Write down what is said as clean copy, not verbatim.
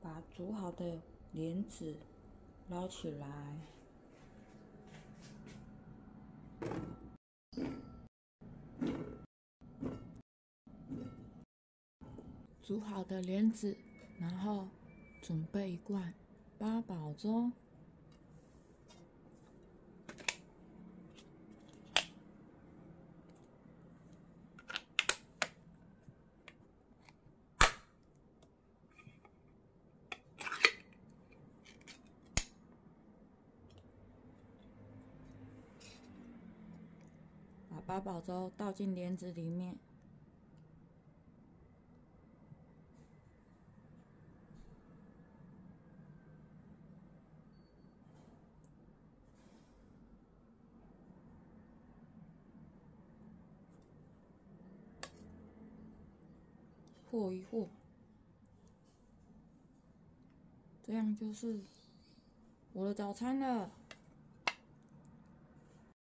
把煮好的莲子捞起来，煮好的莲子，然后准备一罐八宝粥。把八宝粥倒进莲子里面，和一和，这样就是我的早餐了。